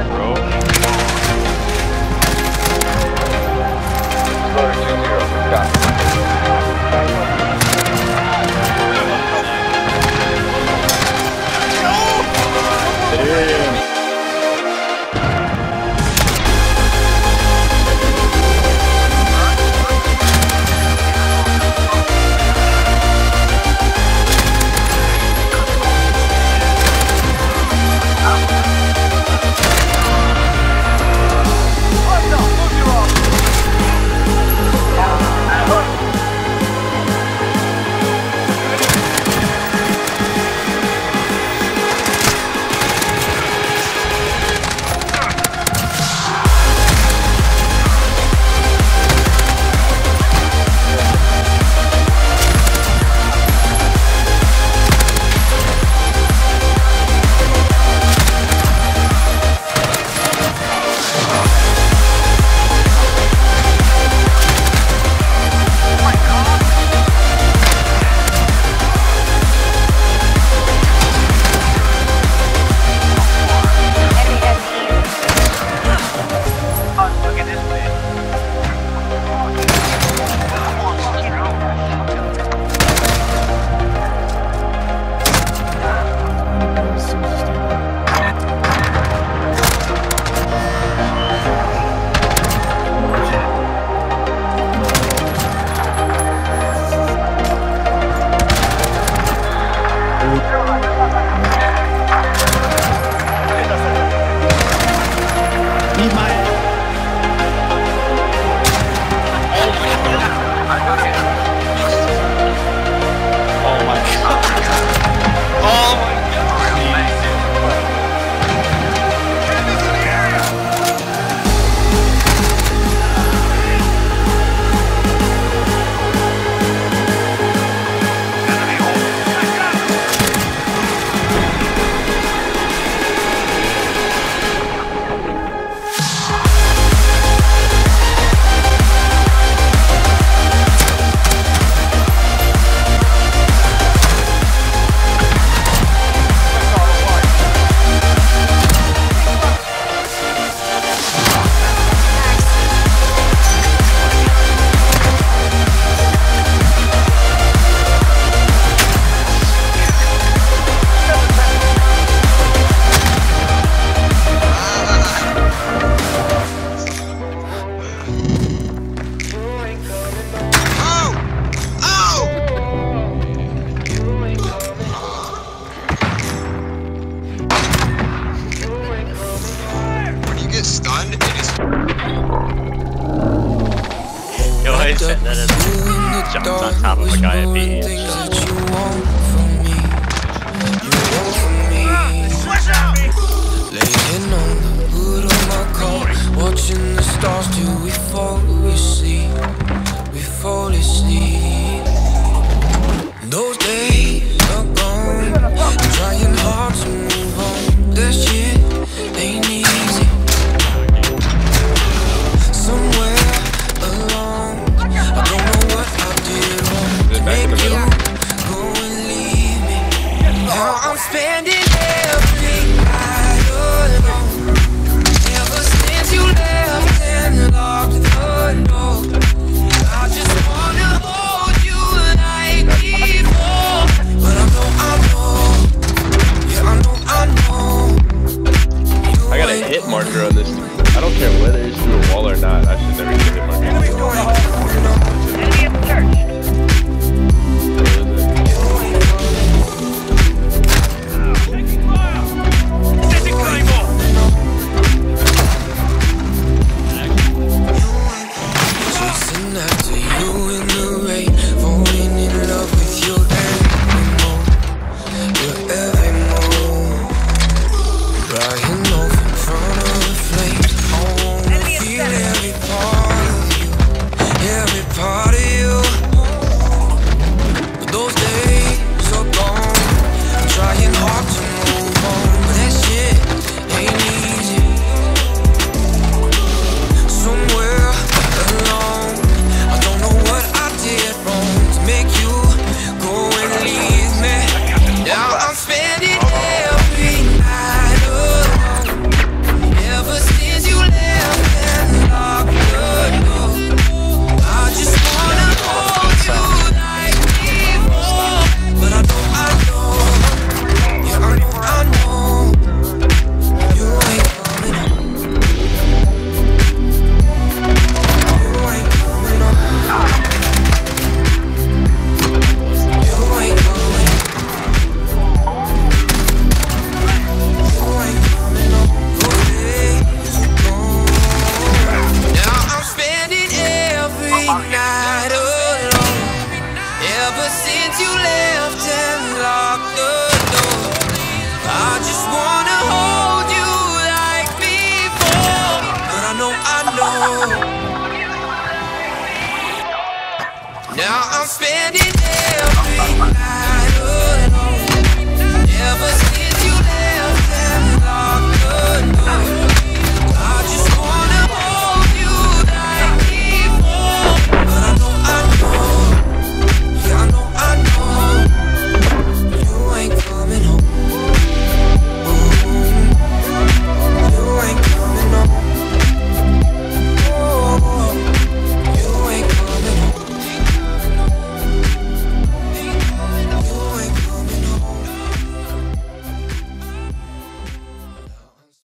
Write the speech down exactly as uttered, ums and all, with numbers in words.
bro. Loader two zero. Copy. Damn. Stunned, it is. Yo, I said that as jumped on top of a guy at B. Laying on the hood of my car, watching the stars till we fall asleep. We fall asleep. Those days are gone. I'm trying hard to move on. This shit ain't easy. Somewhere along, I don't know what I did wrong to make you go and leave me. Now I'm spending every night alone. Ever since you left and locked the door, I just wanna hold you like before. But I know, I know, yeah, I know, I know. I got a hit marker on this. I don't care whether it's through a wall or not. I should never get a hit marker. Enemy at the church. Taking fire. Setting Claymore. Chasing after you in the rain, falling in love with your every move, your every move. Riding off in front of the flames, I wanna feel every part of you, every part. Now I'm spending every night